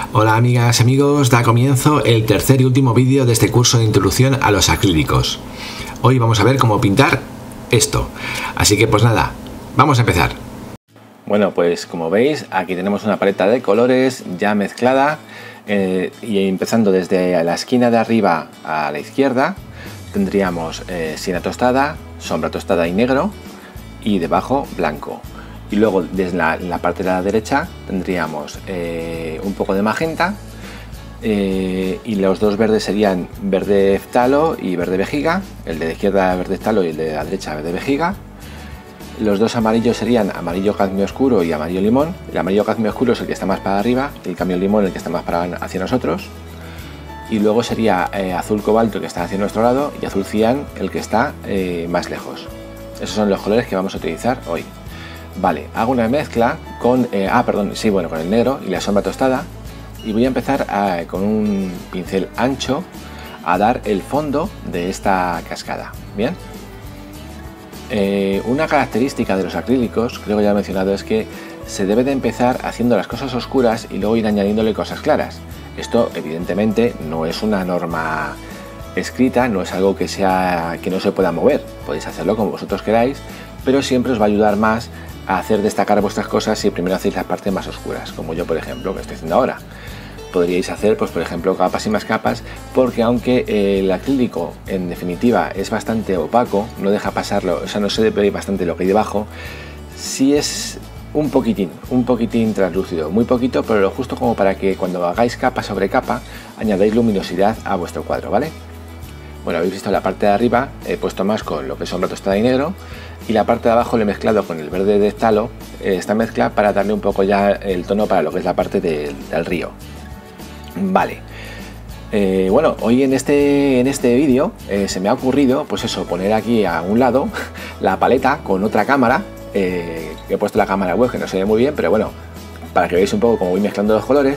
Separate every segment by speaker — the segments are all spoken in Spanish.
Speaker 1: Hola amigas y amigos, da comienzo el tercer y último vídeo de este curso de introducción a los acrílicos. Hoy vamos a ver cómo pintar esto, así que pues nada, vamos a empezar.
Speaker 2: Bueno, pues como veis aquí tenemos una paleta de colores ya mezclada y empezando desde la esquina de arriba a la izquierda tendríamos siena tostada, sombra tostada y negro y debajo blanco. Y luego desde la parte de la derecha tendríamos un poco de magenta y los dos verdes serían verde eftalo y verde vejiga, el de la izquierda verde eftalo y el de la derecha verde vejiga. Los dos amarillos serían amarillo cadmio oscuro y amarillo limón. El amarillo cadmio oscuro es el que está más para arriba y el cadmio limón el que está más hacia nosotros. Y luego sería azul cobalto el que está hacia nuestro lado y azul cian el que está más lejos. Esos son los colores que vamos a utilizar hoy. Vale, hago una mezcla con, con el negro y la sombra tostada y voy a empezar con un pincel ancho a dar el fondo de esta cascada. Bien. Una característica de los acrílicos, creo que ya he mencionado, es que se debe de empezar haciendo las cosas oscuras y luego ir añadiéndole cosas claras. Esto evidentemente no es una norma escrita, no es algo que no se pueda mover, podéis hacerlo como vosotros queráis, pero siempre os va a ayudar más a hacer destacar vuestras cosas si primero hacéis las partes más oscuras, como yo por ejemplo que estoy haciendo ahora. Podríais hacer pues por ejemplo capas y más capas, porque aunque el acrílico en definitiva es bastante opaco, no deja pasarlo, o sea, no se ve bastante lo que hay debajo, sí es un poquitín translúcido, muy poquito, pero lo justo como para que cuando hagáis capa sobre capa añadáis luminosidad a vuestro cuadro, ¿vale? Bueno, habéis visto la parte de arriba, he puesto más con lo que es sombra tostada y negro, y la parte de abajo lo he mezclado con el verde de eftalo, esta mezcla para darle un poco ya el tono para lo que es la parte del río. Vale, bueno, hoy en este vídeo se me ha ocurrido, pues eso, poner aquí a un lado la paleta con otra cámara, he puesto la cámara web que no se ve muy bien, pero bueno, para que veáis un poco cómo voy mezclando los colores.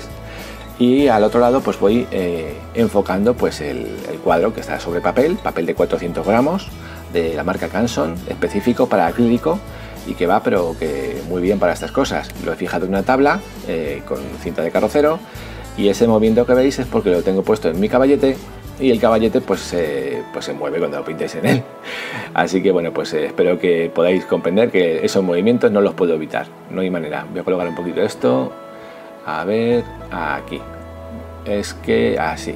Speaker 2: Y al otro lado pues voy enfocando pues el cuadro que está sobre papel de 400 gramos de la marca Canson, específico para acrílico y que va pero que muy bien para estas cosas. Lo he fijado en una tabla con cinta de carrocero y ese movimiento que veis es porque lo tengo puesto en mi caballete y el caballete pues se mueve cuando lo pintéis en él. Así que bueno, pues espero que podáis comprender que esos movimientos no los puedo evitar, no hay manera. Voy a colocar un poquito esto. A ver, aquí. Es que así.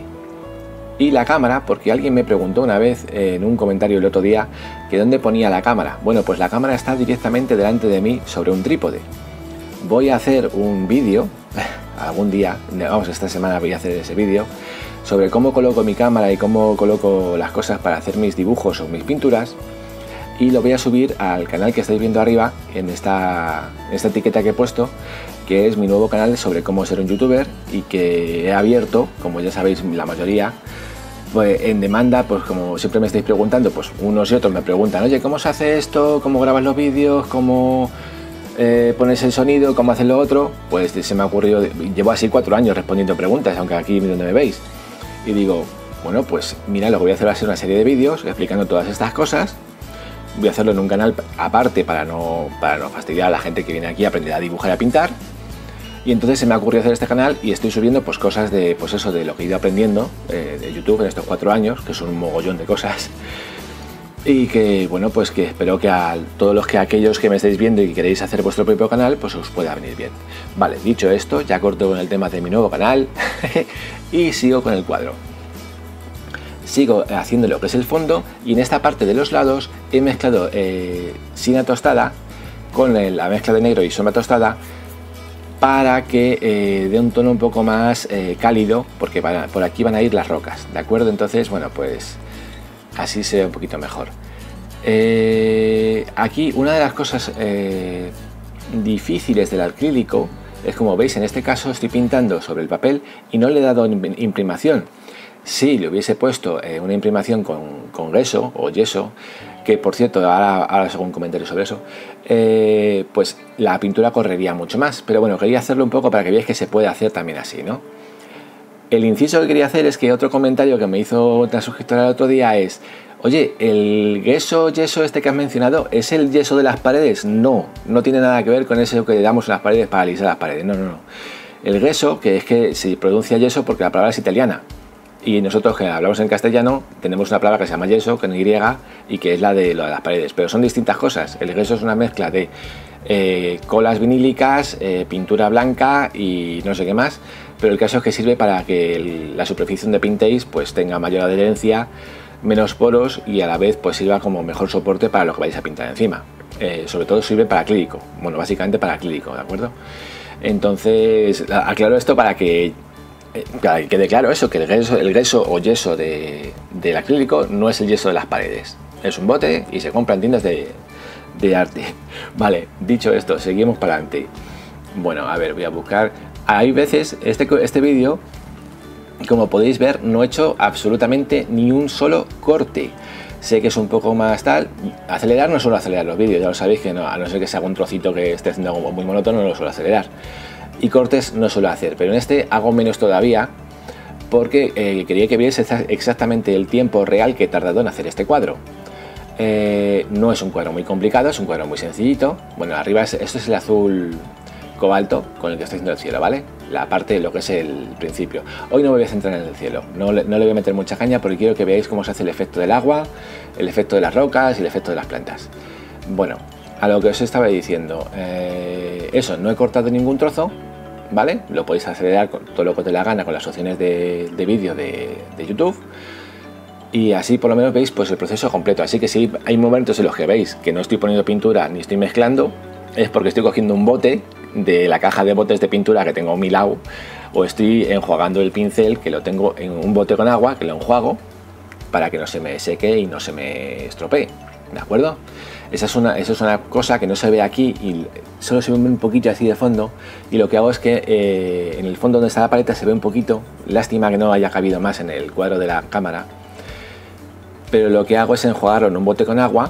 Speaker 2: Y la cámara, porque alguien me preguntó una vez en un comentario el otro día que dónde ponía la cámara. Bueno, pues la cámara está directamente delante de mí sobre un trípode. Voy a hacer un vídeo, algún día, vamos, esta semana voy a hacer ese vídeo, sobre cómo coloco mi cámara y cómo coloco las cosas para hacer mis dibujos o mis pinturas. Y lo voy a subir al canal que estáis viendo arriba, en esta etiqueta que he puesto, que es mi nuevo canal sobre cómo ser un youtuber y que he abierto, como ya sabéis la mayoría, pues en demanda, pues como siempre me estáis preguntando, pues unos y otros me preguntan, oye, ¿cómo se hace esto? ¿Cómo grabas los vídeos? ¿Cómo pones el sonido? ¿Cómo haces lo otro? Pues se me ha ocurrido, llevo así 4 años respondiendo preguntas, aunque aquí donde me veis, y digo, bueno, pues mira, lo que voy a hacer va a ser una serie de vídeos explicando todas estas cosas. Voy a hacerlo en un canal aparte para no fastidiar a la gente que viene aquí a aprender a dibujar y a pintar. Y entonces se me ha ocurrido hacer este canal y estoy subiendo pues cosas de, pues eso, de lo que he ido aprendiendo de YouTube en estos 4 años, que son un mogollón de cosas. Y que, bueno, pues que espero que a todos aquellos que me estáis viendo y que queréis hacer vuestro propio canal, pues os pueda venir bien. Vale, dicho esto, ya corto con el tema de mi nuevo canal y sigo con el cuadro. Sigo haciendo lo que es el fondo y en esta parte de los lados he mezclado siena tostada con la mezcla de negro y sombra tostada para que dé un tono un poco más cálido, porque por aquí van a ir las rocas, ¿de acuerdo? Entonces, bueno, pues así se ve un poquito mejor. Aquí una de las cosas difíciles del acrílico es, como veis, en este caso estoy pintando sobre el papel y no le he dado imprimación. Si le hubiese puesto una imprimación con yeso o yeso, que por cierto ahora os hago un comentario sobre eso, pues la pintura correría mucho más, pero bueno, quería hacerlo un poco para que veáis que se puede hacer también así, ¿no? El inciso que quería hacer es que otro comentario que me hizo otra suscriptora el otro día es: oye, ¿el yeso este que has mencionado es el yeso de las paredes? No, no tiene nada que ver con eso que le damos en las paredes para alisar las paredes, no. El gesso, que es que se pronuncia yeso porque la palabra es italiana. Y nosotros que hablamos en castellano tenemos una palabra que se llama yeso, con Y, y que es lo de las paredes. Pero son distintas cosas. El gesso es una mezcla de colas vinílicas, pintura blanca y no sé qué más. Pero el caso es que sirve para que la superficie donde pintéis pues tenga mayor adherencia, menos poros y a la vez pues sirva como mejor soporte para lo que vais a pintar encima. Sobre todo sirve para acrílico. Bueno, básicamente para acrílico, ¿de acuerdo? Entonces, aclaro esto para que quede claro eso, que el gesso o yeso del acrílico no es el yeso de las paredes, es un bote y se compra en tiendas de arte. Vale, dicho esto, seguimos para adelante. Bueno, a ver, voy a buscar. Hay veces, este vídeo, como podéis ver, no he hecho absolutamente ni un solo corte. Sé que es un poco más tal. Acelerar no suelo acelerar los vídeos, ya lo sabéis, que no, a no ser que sea un trocito que esté haciendo algo muy monótono, no lo suelo acelerar. Y cortes no suelo hacer, pero en este hago menos todavía porque quería que vierais exactamente el tiempo real que he tardado en hacer este cuadro. No es un cuadro muy complicado, es un cuadro muy sencillito. Bueno, arriba esto es el azul cobalto con el que estoy haciendo el cielo, ¿vale? La parte de lo que es el principio. Hoy no me voy a centrar en el cielo, no le voy a meter mucha caña porque quiero que veáis cómo se hace el efecto del agua, el efecto de las rocas y el efecto de las plantas. Bueno, a lo que os estaba diciendo, eso, no he cortado ningún trozo, ¿vale? Lo podéis acelerar con todo lo que os dé la gana con las opciones de vídeo de YouTube. Y así por lo menos veis pues el proceso completo. Así que si hay momentos en los que veis que no estoy poniendo pintura ni estoy mezclando, es porque estoy cogiendo un bote de la caja de botes de pintura que tengo a mi lado, o estoy enjuagando el pincel, que lo tengo en un bote con agua, que lo enjuago para que no se me seque y no se me estropee, ¿de acuerdo? Esa es una cosa que no se ve aquí y solo se ve un poquito así de fondo, y lo que hago es que en el fondo donde está la paleta se ve un poquito. Lástima que no haya cabido más en el cuadro de la cámara, pero lo que hago es enjuagarlo en un bote con agua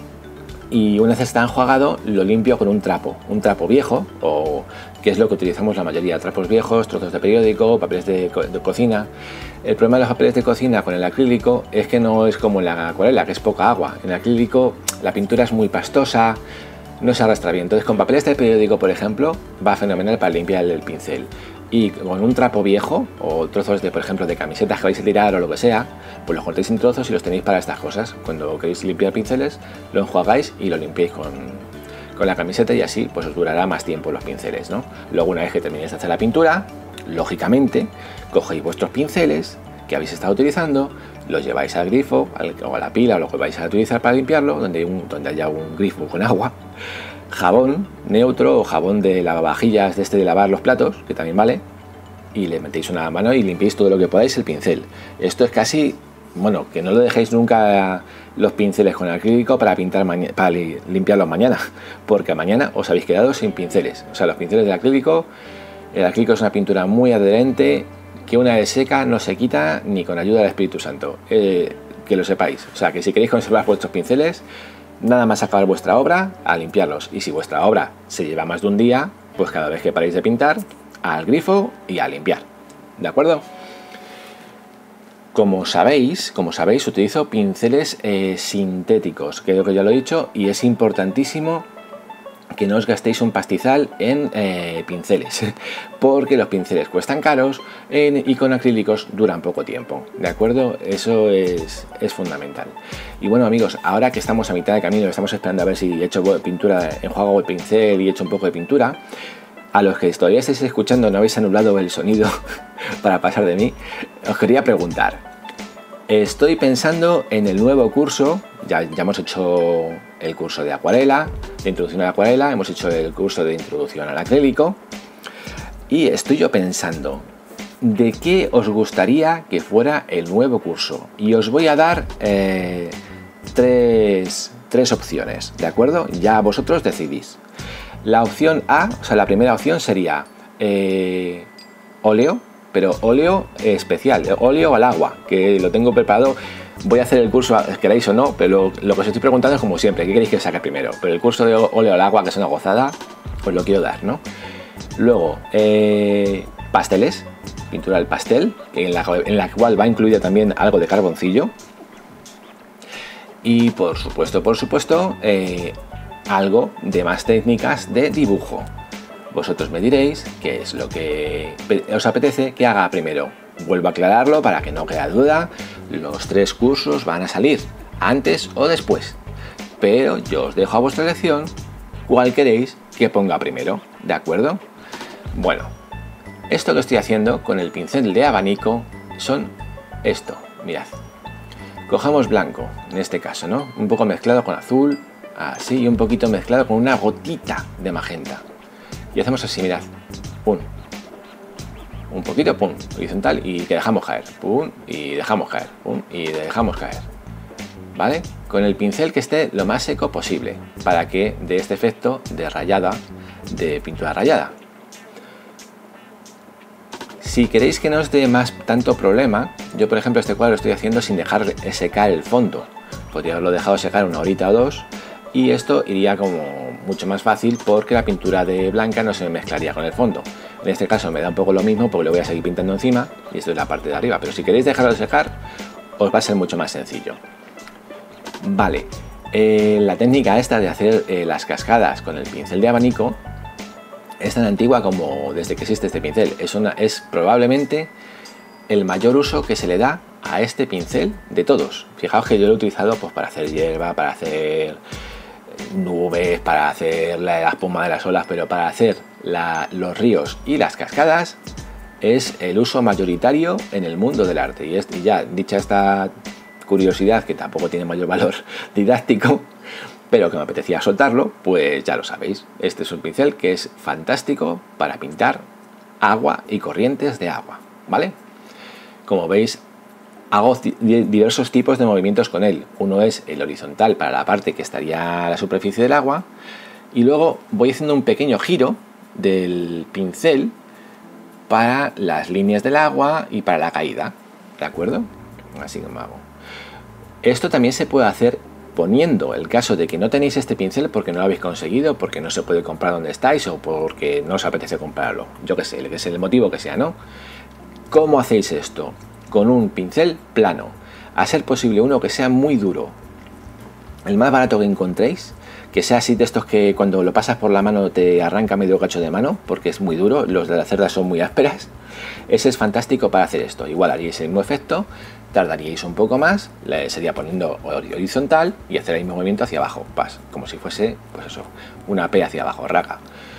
Speaker 2: y una vez está enjuagado lo limpio con un trapo viejo, o que es lo que utilizamos la mayoría, trapos viejos, trozos de periódico, papeles de cocina. El problema de los papeles de cocina con el acrílico es que no es como en la acuarela, que es poca agua. En el acrílico la pintura es muy pastosa, no se arrastra bien. Entonces con papeles de periódico, por ejemplo, va fenomenal para limpiar el pincel. Y con un trapo viejo o trozos de, por ejemplo, de camisetas que vais a tirar o lo que sea, pues los cortéis en trozos y los tenéis para estas cosas. Cuando queréis limpiar pinceles, lo enjuagáis y lo limpiáis con la camiseta, y así pues os durará más tiempo los pinceles, ¿no? Luego, una vez que terminéis de hacer la pintura, lógicamente cogéis vuestros pinceles que habéis estado utilizando, los lleváis al grifo o a la pila o lo que vais a utilizar para limpiarlo, donde haya un grifo con agua, jabón neutro o jabón de lavavajillas de lavar los platos, que también vale, y le metéis una mano y limpiéis todo lo que podáis el pincel. Esto es casi, bueno, que no lo dejéis nunca los pinceles con acrílico para limpiarlos mañana, porque mañana os habéis quedado sin pinceles. O sea, los pinceles del acrílico, el acrílico es una pintura muy adherente, que una vez seca no se quita ni con ayuda del Espíritu Santo, que lo sepáis. O sea, que si queréis conservar vuestros pinceles, nada más acabar vuestra obra, a limpiarlos. Y si vuestra obra se lleva más de un día, pues cada vez que paréis de pintar, al grifo y a limpiar, ¿de acuerdo? Como sabéis, utilizo pinceles sintéticos, creo que ya lo he dicho, y es importantísimo que no os gastéis un pastizal en pinceles, porque los pinceles cuestan caros y con acrílicos duran poco tiempo, ¿de acuerdo? Eso es fundamental. Y bueno, amigos, ahora que estamos a mitad de camino, estamos esperando a ver si he hecho pintura, enjuago el pincel y he hecho un poco de pintura. A los que todavía estáis escuchando, no habéis anulado el sonido para pasar de mí, os quería preguntar. Estoy pensando en el nuevo curso, ya hemos hecho el curso de acuarela, de introducción a la acuarela, hemos hecho el curso de introducción al acrílico, y estoy yo pensando de qué os gustaría que fuera el nuevo curso. Y os voy a dar tres opciones, ¿de acuerdo? Ya vosotros decidís. La opción A, o sea, la primera opción sería óleo, pero óleo especial, óleo al agua, que lo tengo preparado. Voy a hacer el curso, queráis o no, pero lo que os estoy preguntando es como siempre, ¿qué queréis que saque primero? Pero el curso de óleo al agua, que es una gozada, pues lo quiero dar, ¿no? Luego, pasteles, pintura al pastel, en la cual va incluida también algo de carboncillo. Y por supuesto, algo de más técnicas de dibujo. Vosotros me diréis qué es lo que os apetece que haga primero. Vuelvo a aclararlo para que no quede duda, los 3 cursos van a salir antes o después, pero yo os dejo a vuestra elección cuál queréis que ponga primero, ¿de acuerdo? Bueno, esto que estoy haciendo con el pincel de abanico son esto, mirad. Cogemos blanco, en este caso, ¿no? Un poco mezclado con azul, así, y un poquito mezclado con una gotita de magenta. Y hacemos así, mirad, pum, un poquito, pum, horizontal, y que dejamos caer, pum, y dejamos caer, pum, y dejamos caer, ¿vale? Con el pincel que esté lo más seco posible, para que dé este efecto de rayada, de pintura rayada. Si queréis que no os dé más tanto problema, yo por ejemplo este cuadro lo estoy haciendo sin dejar secar el fondo. Podría haberlo dejado secar una horita o dos y esto iría como mucho más fácil porque la pintura de blanca no se mezclaría con el fondo. En este caso me da un poco lo mismo porque lo voy a seguir pintando encima y esto es la parte de arriba, pero si queréis dejarlo secar os va a ser mucho más sencillo. Vale, la técnica esta de hacer las cascadas con el pincel de abanico es tan antigua como desde que existe este pincel. Es probablemente el mayor uso que se le da a este pincel de todos. Fijaos que yo lo he utilizado pues, para hacer hierba, para hacer nubes, para hacer la espuma de las olas, pero para hacer los ríos y las cascadas es el uso mayoritario en el mundo del arte. Y ya dicha esta curiosidad, que tampoco tiene mayor valor didáctico, pero que me apetecía soltarlo, pues ya lo sabéis. Este es un pincel que es fantástico para pintar agua y corrientes de agua, ¿vale? Como veis, hago diversos tipos de movimientos con él. Uno es el horizontal para la parte que estaría a la superficie del agua y luego voy haciendo un pequeño giro del pincel para las líneas del agua y para la caída, ¿de acuerdo? Así como hago. Esto también se puede hacer poniendo el caso de que no tenéis este pincel porque no lo habéis conseguido, porque no se puede comprar donde estáis o porque no os apetece comprarlo, yo que sé, que es el motivo que sea, ¿no? ¿Cómo hacéis esto? Con un pincel plano, a ser posible uno que sea muy duro, el más barato que encontréis, que sea así de estos que cuando lo pasas por la mano te arranca medio cacho de mano porque es muy duro, los de las cerdas son muy ásperas. Ese es fantástico para hacer esto. Igual haríais el mismo efecto, tardaríais un poco más, sería poniendo horizontal y hacer el mismo movimiento hacia abajo, como si fuese, pues eso, una P hacia abajo, raca.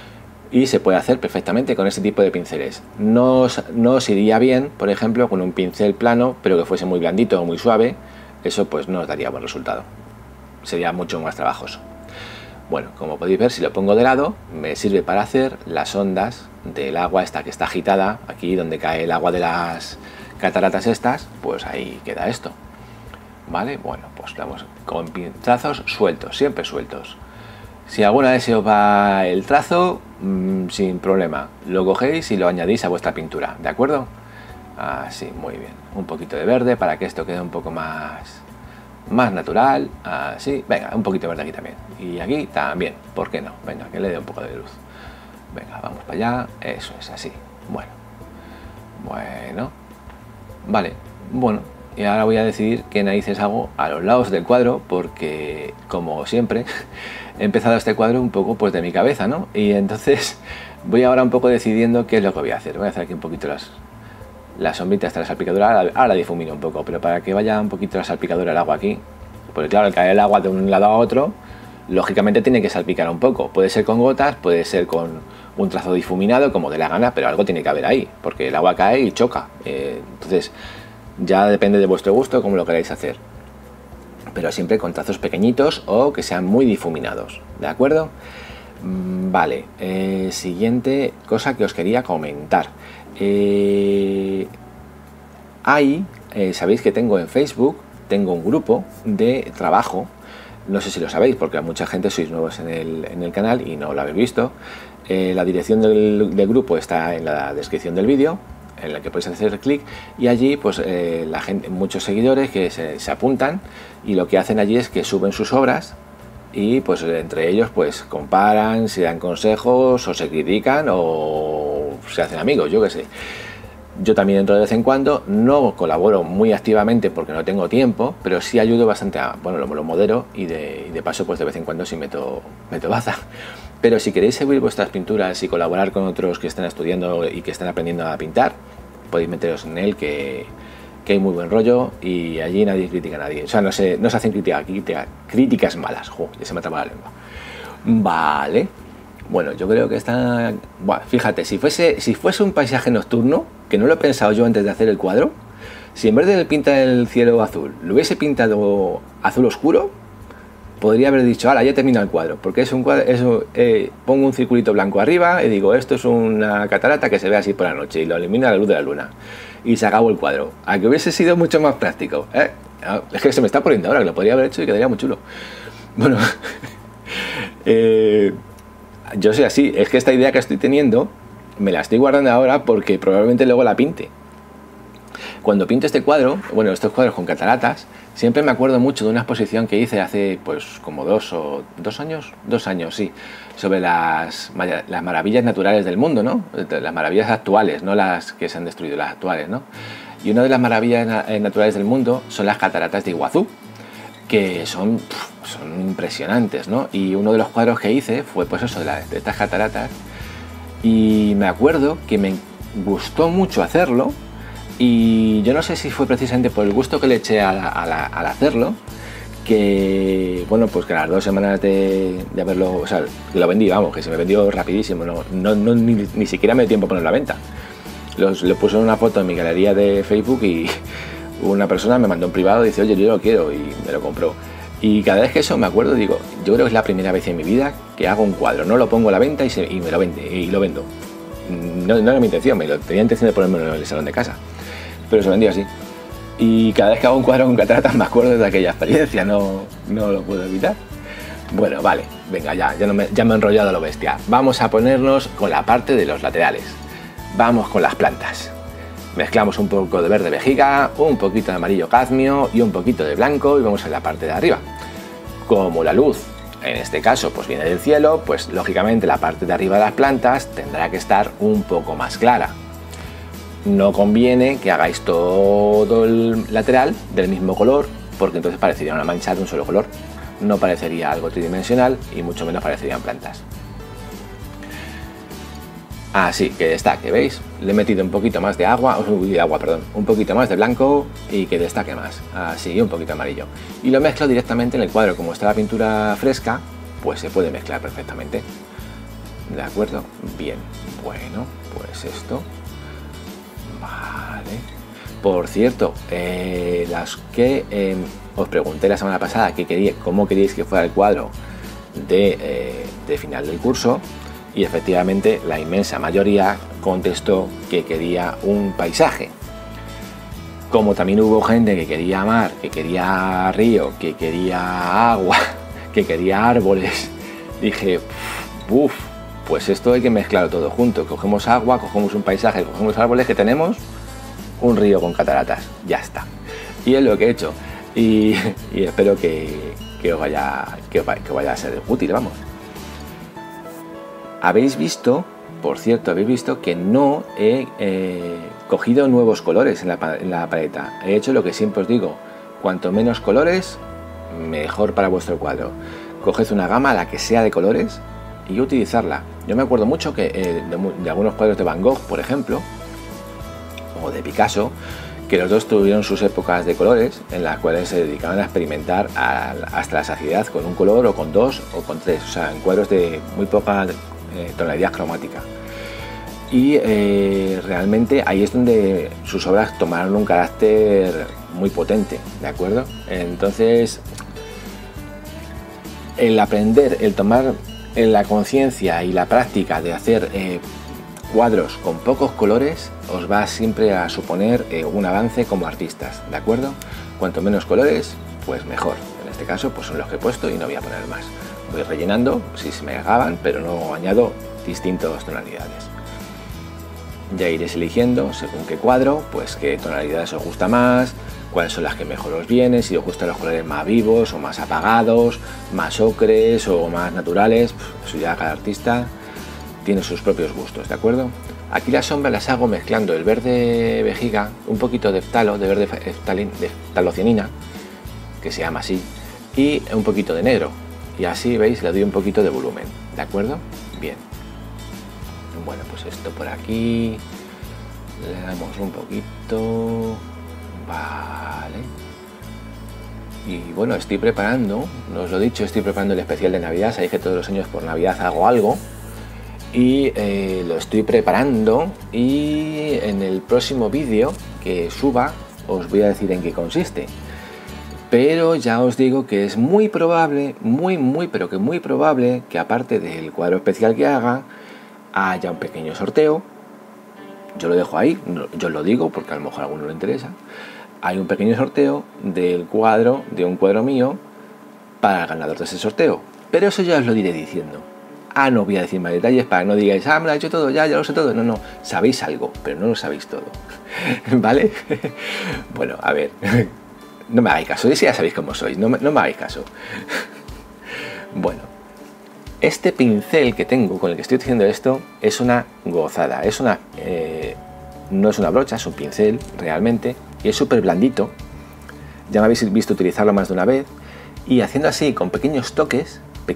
Speaker 2: Y se puede hacer perfectamente con este tipo de pinceles. No os iría bien, por ejemplo, con un pincel plano, pero que fuese muy blandito o muy suave, eso pues no os daría buen resultado. Sería mucho más trabajoso. Bueno, como podéis ver, si lo pongo de lado, me sirve para hacer las ondas del agua esta que está agitada, aquí donde cae el agua de las cataratas estas, pues ahí queda esto. ¿Vale? Bueno, pues vamos con trazos sueltos, siempre sueltos. Si alguna vez se os va el trazo, sin problema, lo cogéis y lo añadís a vuestra pintura, ¿de acuerdo? Así, muy bien. Un poquito de verde para que esto quede un poco más natural, así, venga, un poquito de verde aquí también. Y aquí también, ¿por qué no? Venga, que le dé un poco de luz. Venga, vamos para allá, eso es así. Bueno, vale, bueno. Y ahora voy a decidir qué narices hago a los lados del cuadro, porque, como siempre, he empezado este cuadro un poco pues de mi cabeza, ¿no? Y entonces voy ahora un poco decidiendo qué es lo que voy a hacer. Voy a hacer aquí un poquito las sombritas de la salpicadura, ahora la difumino un poco, pero para que vaya un poquito la salpicadura el agua aquí, porque claro, al caer el agua de un lado a otro, lógicamente tiene que salpicar un poco. Puede ser con gotas, puede ser con un trazo difuminado, como de la gana, pero algo tiene que haber ahí, porque el agua cae y choca. Entonces, ya depende de vuestro gusto cómo lo queráis hacer, pero siempre con trazos pequeñitos o que sean muy difuminados, ¿de acuerdo? Vale, siguiente cosa que os quería comentar. Sabéis que tengo en Facebook, tengo un grupo de trabajo, no sé si lo sabéis porque mucha gente sois nuevos en el canal y no lo habéis visto. La dirección del grupo está en la descripción del vídeo, en la que podéis hacer clic, y allí pues la gente, muchos seguidores que se apuntan, y lo que hacen allí es que suben sus obras y pues entre ellos pues comparan, se dan consejos o se critican o se hacen amigos, yo qué sé. Yo también entro de vez en cuando, no colaboro muy activamente porque no tengo tiempo, pero sí ayudo bastante lo modero y de paso pues de vez en cuando sí meto baza. Pero si queréis seguir vuestras pinturas y colaborar con otros que estén estudiando y que estén aprendiendo a pintar, podéis meteros en él, que hay muy buen rollo y allí nadie critica a nadie. O sea, no se hacen críticas malas. Ya se me atrapa la lengua. Vale. Bueno, yo creo que está... Bueno, fíjate, si fuese un paisaje nocturno, que no lo he pensado yo antes de hacer el cuadro, si en vez de pintar el cielo azul, lo hubiese pintado azul oscuro, podría haber dicho, ahora ya termina el cuadro, porque es un cuadro, pongo un circulito blanco arriba y digo, esto es una catarata que se ve así por la noche y lo ilumina la luz de la luna. Y se acabó el cuadro. A que hubiese sido mucho más práctico. Es que se me está poniendo ahora, que lo podría haber hecho y quedaría muy chulo. Bueno, yo soy así, es que esta idea que estoy teniendo me la estoy guardando ahora porque probablemente luego la pinte. Cuando pinto este cuadro, bueno, estos cuadros con cataratas, siempre me acuerdo mucho de una exposición que hice hace pues como 2 años, sí, sobre las maravillas naturales del mundo, ¿no? Las maravillas actuales, no las que se han destruido, las actuales, ¿no? Y una de las maravillas naturales del mundo son las cataratas de Iguazú, que son impresionantes, ¿no? Y uno de los cuadros que hice fue pues eso, de estas cataratas, y me acuerdo que me gustó mucho hacerlo. Y yo no sé si fue precisamente por el gusto que le eché al hacerlo, que bueno, pues que a las 2 semanas de haberlo, o sea, que lo vendí, vamos, que se me vendió rapidísimo, ni siquiera me dio tiempo a poner la venta. Le puse una foto en mi galería de Facebook y una persona me mandó en privado y dice, oye, yo lo quiero, y me lo compró. Y cada vez que eso me acuerdo, digo, yo creo que es la primera vez en mi vida que hago un cuadro, no lo pongo a la venta y me lo vendo. No era mi intención, tenía intención de ponérmelo en el salón de casa, pero se vendió así. Y cada vez que hago un cuadro con cataratas me acuerdo de aquella experiencia, no lo puedo evitar. Bueno, vale, venga, ya me he enrollado a lo bestia. Vamos a ponernos con la parte de los laterales. Vamos con las plantas. Mezclamos un poco de verde vejiga, un poquito de amarillo cadmio y un poquito de blanco y vamos a la parte de arriba. Como la luz, en este caso, pues viene del cielo, pues lógicamente la parte de arriba de las plantas tendrá que estar un poco más clara. No conviene que hagáis todo el lateral del mismo color, porque entonces parecería una mancha de un solo color. No parecería algo tridimensional y mucho menos parecerían plantas. Así que destaque, ¿veis? Le he metido un poquito más de agua, un poquito más de blanco y que destaque más. Así, un poquito amarillo. Y lo mezclo directamente en el cuadro. Como está la pintura fresca, pues se puede mezclar perfectamente. ¿De acuerdo? Bien. Bueno, pues esto... Vale. Por cierto, os pregunté la semana pasada cómo queríais que fuera el cuadro de final del curso, y efectivamente la inmensa mayoría contestó que quería un paisaje. Como también hubo gente que quería mar, que quería río, que quería agua, que quería árboles, dije, pues esto hay que mezclarlo todo junto. Cogemos agua, cogemos un paisaje, cogemos árboles, que tenemos un río con cataratas, ya está. Y es lo que he hecho, y espero que os vaya a ser útil, vamos. Habéis visto, por cierto, que no he cogido nuevos colores en la paleta. He hecho lo que siempre os digo, cuanto menos colores, mejor para vuestro cuadro. Coged una gama, la que sea de colores, y utilizarla. Yo me acuerdo mucho que de algunos cuadros de Van Gogh, por ejemplo, o de Picasso, que los dos tuvieron sus épocas de colores en las cuales se dedicaban a experimentar hasta la saciedad con un color o con 2 o con 3, o sea, en cuadros de muy poca tonalidad cromática. Y realmente ahí es donde sus obras tomaron un carácter muy potente, ¿de acuerdo? Entonces, el aprender, el tomar la conciencia y la práctica de hacer cuadros con pocos colores os va siempre a suponer un avance como artistas, ¿de acuerdo? Cuanto menos colores, pues mejor. En este caso, pues son los que he puesto y no voy a poner más. Voy rellenando si se me hagan, pero no añado distintas tonalidades. Ya iréis eligiendo según qué cuadro, pues qué tonalidades os gusta más, cuáles son las que mejor os vienen, si os gustan los colores más vivos o más apagados, más ocres o más naturales. Eso ya cada artista tiene sus propios gustos, ¿de acuerdo? Aquí las sombras las hago mezclando el verde vejiga, un poquito de ftalocianina, que se llama así, y un poquito de negro. y así, ¿veis? Le doy un poquito de volumen, ¿de acuerdo? Bien. Bueno, pues esto por aquí, le damos un poquito, vale. Y bueno, estoy preparando, no os lo he dicho, estoy preparando el especial de Navidad. Sabéis que todos los años por Navidad hago algo y lo estoy preparando, y en el próximo vídeo que suba os voy a decir en qué consiste. Pero ya os digo que es muy probable, pero que muy probable, que aparte del cuadro especial que haga, haya un pequeño sorteo. Yo lo dejo ahí, yo lo digo porque a lo mejor a alguno le interesa. Hay un pequeño sorteo del cuadro, de un cuadro mío, para el ganador de ese sorteo. Pero eso ya os lo diré diciendo. No voy a decir más detalles para que no digáis, me lo ha hecho todo, ya lo sé todo. No, sabéis algo, pero no lo sabéis todo. ¿Vale? Bueno, a ver, no me hagáis caso, si ya sabéis cómo sois, no me hagáis caso. Bueno, este pincel que tengo, con el que estoy haciendo esto, es una gozada. No es una brocha, es un pincel realmente, y es súper blandito. Ya me habéis visto utilizarlo más de una vez, y haciendo así con pequeños toques,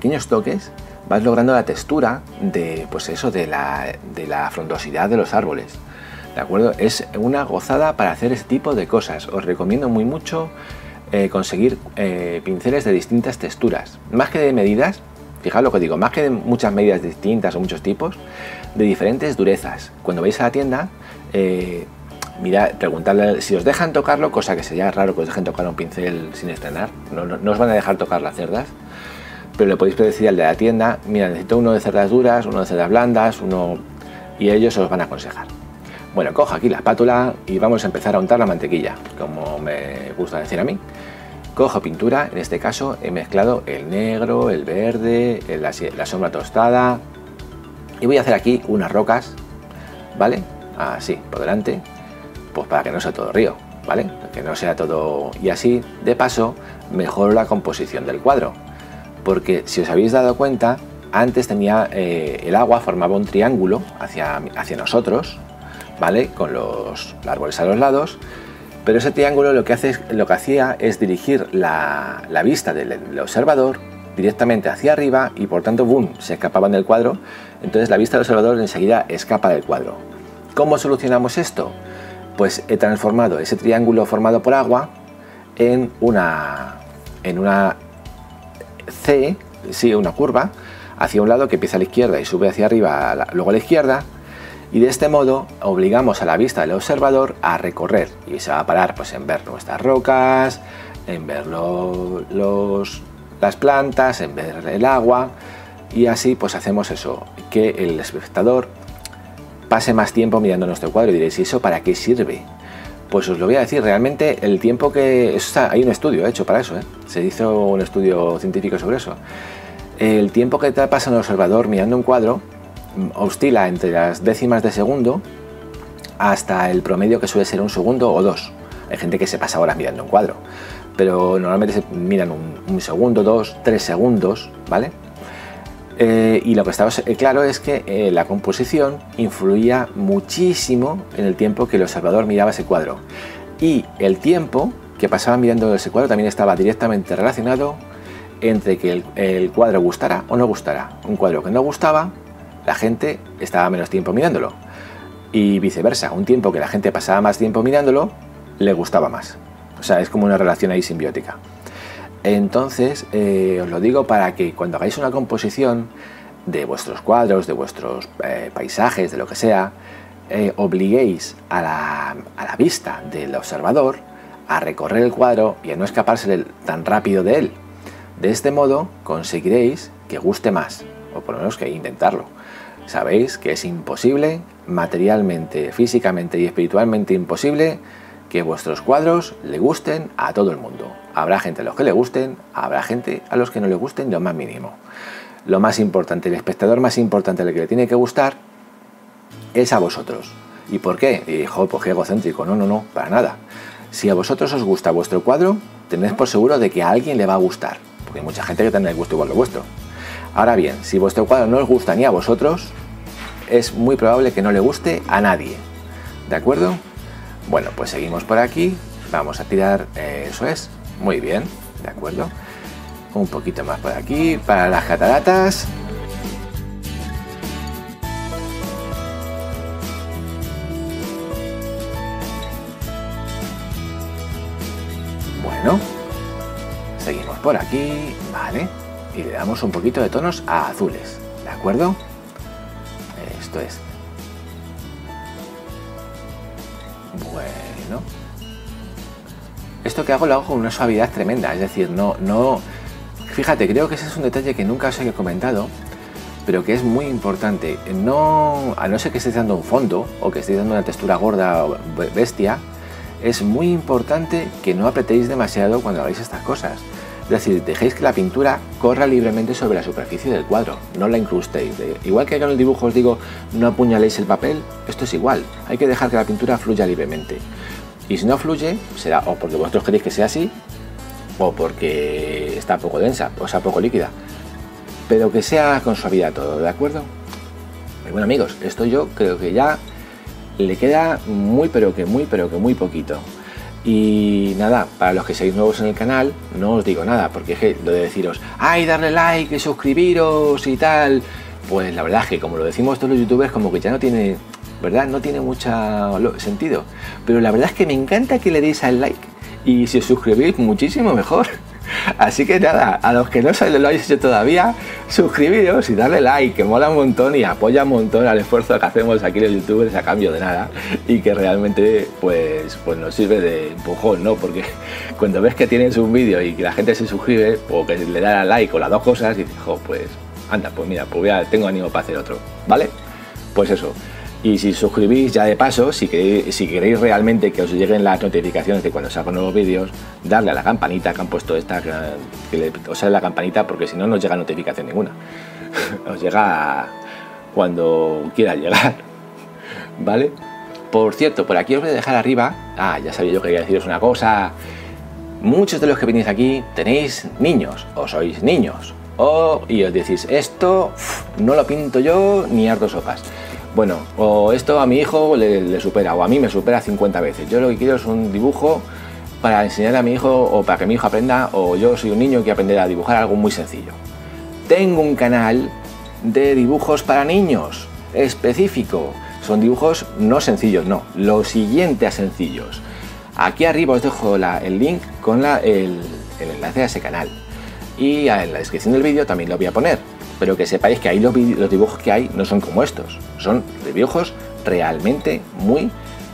Speaker 2: vas logrando la textura de, pues eso, de la frondosidad de los árboles. ¿De acuerdo? Es una gozada para hacer este tipo de cosas. Os recomiendo muy mucho conseguir pinceles de distintas texturas, más que de medidas. Fijaos lo que digo, más que de muchas medidas distintas o muchos tipos, de diferentes durezas. Cuando vais a la tienda, mirad, preguntadle si os dejan tocarlo, cosa que sería raro que os dejen tocar un pincel sin estrenar. No os van a dejar tocar las cerdas, pero le podéis decir al de la tienda, mira, necesito uno de cerdas duras, uno de cerdas blandas, y ellos os van a aconsejar. Bueno, cojo aquí la espátula y vamos a empezar a untar la mantequilla, como me gusta decir a mí. Cojo pintura, en este caso he mezclado el negro, el verde, la sombra tostada, y voy a hacer aquí unas rocas, ¿vale? Así, por delante, pues para que no sea todo río, ¿vale? Que no sea todo... Y así, de paso, mejoro la composición del cuadro, porque si os habéis dado cuenta, antes tenía el agua formaba un triángulo hacia nosotros, ¿vale? Con los árboles a los lados. Pero ese triángulo lo que hacía es dirigir la vista del observador directamente hacia arriba, y por tanto, ¡boom!, se escapaban del cuadro. Entonces la vista del observador enseguida escapa del cuadro. ¿Cómo solucionamos esto? Pues he transformado ese triángulo formado por agua en una C, sí, una curva hacia un lado que empieza a la izquierda y sube hacia arriba, luego a la izquierda. Y de este modo obligamos a la vista del observador a recorrer, y se va a parar pues en ver nuestras rocas, en ver las plantas, en ver el agua, y así pues hacemos eso, que el espectador pase más tiempo mirando nuestro cuadro. Y diréis, ¿y eso para qué sirve? Pues os lo voy a decir, realmente el tiempo que... hay un estudio hecho para eso, se hizo un estudio científico sobre eso. El tiempo que te pasa el observador mirando un cuadro oscila entre las décimas de segundo hasta el promedio, que suele ser 1 segundo o 2. Hay gente que se pasa horas mirando un cuadro, pero normalmente se miran un segundo, 2, 3 segundos, ¿vale? Y lo que estaba claro es que la composición influía muchísimo en el tiempo que el observador miraba ese cuadro, y el tiempo que pasaba mirando ese cuadro también estaba directamente relacionado entre que el cuadro gustara o no gustara. Un cuadro que no gustaba, la gente estaba menos tiempo mirándolo, y viceversa, un tiempo que la gente pasaba más tiempo mirándolo, le gustaba más. O sea, es como una relación ahí simbiótica. Entonces, os lo digo para que cuando hagáis una composición de vuestros cuadros, de vuestros paisajes, de lo que sea, obliguéis a la vista del observador a recorrer el cuadro y a no escaparse tan rápido de él. De este modo conseguiréis que guste más, o por lo menos que intentarlo. Sabéis que es imposible, materialmente, físicamente y espiritualmente imposible, que vuestros cuadros le gusten a todo el mundo. Habrá gente a los que le gusten, habrá gente a los que no le gusten lo más mínimo. Lo más importante, el espectador más importante al que le tiene que gustar es a vosotros. ¿Y por qué? Y dijo, pues qué egocéntrico. No, para nada. Si a vosotros os gusta vuestro cuadro, tened por seguro de que a alguien le va a gustar, porque hay mucha gente que tiene el gusto igual lo vuestro. Ahora bien, si vuestro cuadro no os gusta ni a vosotros, es muy probable que no le guste a nadie. ¿De acuerdo? Bueno, pues seguimos por aquí. Vamos a tirar, eso es. Muy bien, ¿de acuerdo? Un poquito más por aquí, para las cataratas. Bueno, seguimos por aquí, vale, y le damos un poquito de tonos a azules, ¿de acuerdo? Esto es. Bueno, esto que hago lo hago con una suavidad tremenda, es decir, no, fíjate, creo que ese es un detalle que nunca os he comentado, pero que es muy importante. No, a no ser que estéis dando un fondo o que estéis dando una textura gorda o bestia, es muy importante que no apretéis demasiado cuando hagáis estas cosas. Es decir, dejéis que la pintura corra libremente sobre la superficie del cuadro, no la incrustéis. Igual que en el dibujo os digo, no apuñaléis el papel, esto es igual. Hay que dejar que la pintura fluya libremente. Y si no fluye, será o porque vosotros queréis que sea así, o porque está poco densa, o sea, poco líquida. Pero que sea con suavidad todo, ¿de acuerdo? Y bueno, amigos, esto yo creo que ya le queda muy poquito. Y nada, para los que seáis nuevos en el canal, no os digo nada, porque es que lo de deciros, ¡ay, darle like y suscribiros y tal! Pues la verdad es que como lo decimos todos los youtubers, como que ya no tiene, ¿verdad? No tiene mucho sentido. Pero la verdad es que me encanta que le deis al like y si os suscribís, muchísimo mejor. Así que nada, a los que no lo habéis hecho todavía, suscribiros y darle like, que mola un montón y apoya un montón al esfuerzo que hacemos aquí los youtubers a cambio de nada y que realmente pues nos sirve de empujón, ¿no? Porque cuando ves que tienes un vídeo y que la gente se suscribe o que le da like o las dos cosas y dices, jo, pues anda, pues mira, pues tengo ánimo para hacer otro, ¿vale? Pues eso. Y si suscribís ya de paso, si queréis realmente que os lleguen las notificaciones de cuando salgan nuevos vídeos, darle a la campanita que han puesto esta, que os sale la campanita, porque si no, no os llega notificación ninguna. Os llega cuando quiera llegar, ¿vale? Por cierto, por aquí os voy a dejar arriba, ya sabía yo que quería deciros una cosa. Muchos de los que venís aquí tenéis niños, o sois niños, y os decís, esto no lo pinto yo ni harto sopas. Bueno, o esto a mi hijo le supera, o a mí me supera 50 veces. Yo lo que quiero es un dibujo para enseñar a mi hijo, o para que mi hijo aprenda, o yo soy un niño que quiero aprender a dibujar algo muy sencillo. Tengo un canal de dibujos para niños, específico. Son dibujos no sencillos, no, lo siguiente a sencillos. Aquí arriba os dejo el link con el enlace a ese canal. Y en la descripción del vídeo también lo voy a poner. Pero que sepáis que ahí los dibujos que hay no son como estos, son dibujos realmente muy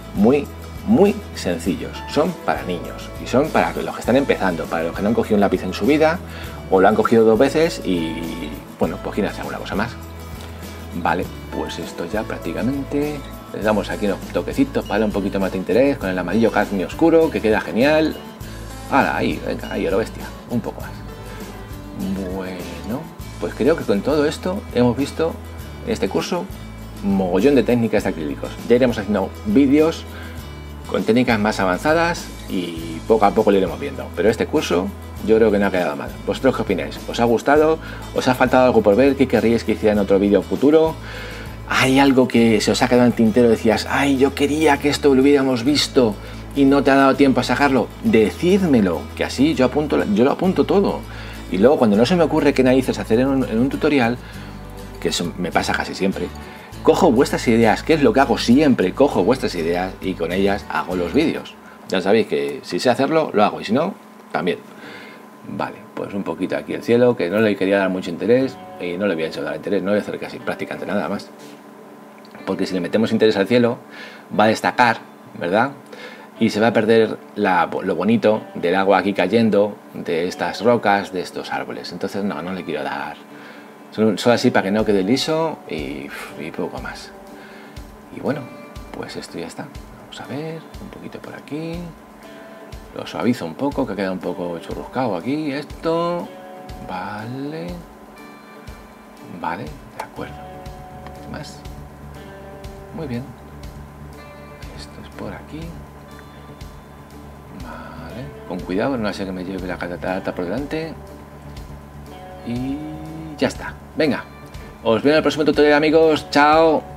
Speaker 2: sencillos, son para niños y son para los que están empezando, para los que no han cogido un lápiz en su vida o lo han cogido 2 veces y bueno, pues quieren hacer alguna cosa más. Vale, pues esto ya prácticamente, le damos aquí unos toquecitos para darle un poquito más de interés con el amarillo cadmio oscuro que queda genial. Ahora, ahí, venga, ahí a lo bestia, un poco más. Bueno, pues creo que con todo esto hemos visto en este curso mogollón de técnicas de acrílicos. Ya iremos haciendo vídeos con técnicas más avanzadas y poco a poco lo iremos viendo. Pero este curso yo creo que no ha quedado mal. ¿Vosotros qué opináis? ¿Os ha gustado? ¿Os ha faltado algo por ver? ¿Qué querríais que hiciera en otro vídeo futuro? ¿Hay algo que se os ha quedado en el tintero? Decías, ay, yo quería que esto lo hubiéramos visto y no te ha dado tiempo a sacarlo. Decídmelo, que así yo lo apunto todo. Y luego cuando no se me ocurre qué narices hacer en un tutorial, que eso me pasa casi siempre, cojo vuestras ideas, que es lo que hago siempre, cojo vuestras ideas y con ellas hago los vídeos. Ya sabéis que si sé hacerlo, lo hago y si no, también. Vale, pues un poquito aquí el cielo, que no le quería dar mucho interés y no le voy a dar interés, no voy a hacer casi prácticamente nada más. Porque si le metemos interés al cielo, va a destacar, ¿verdad? Y se va a perder lo bonito del agua aquí cayendo, de estas rocas, de estos árboles. Entonces no le quiero dar. Solo así para que no quede liso y poco más. Y bueno, pues esto ya está. Vamos a ver, un poquito por aquí. Lo suavizo un poco, que queda un poco churruscado aquí. Esto, vale. Vale, de acuerdo. ¿Qué más? Muy bien. Esto es por aquí. Vale, con cuidado, no sea que me lleve la catarata por delante. Y ya está. Venga, os veo en el próximo tutorial, amigos. Chao.